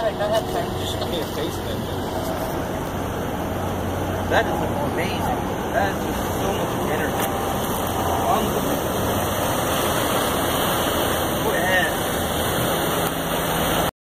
ahead, go ahead, sir. Just show me a face picture. That is amazing. That is just so much